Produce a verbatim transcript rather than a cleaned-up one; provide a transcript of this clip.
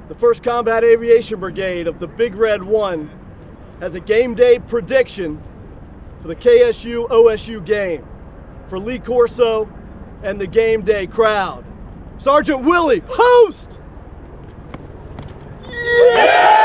the first Combat Aviation Brigade of the Big Red One has a game day prediction for the K S U O S U game for Lee Corso and the game day crowd. Sergeant Willie, post! Yeah!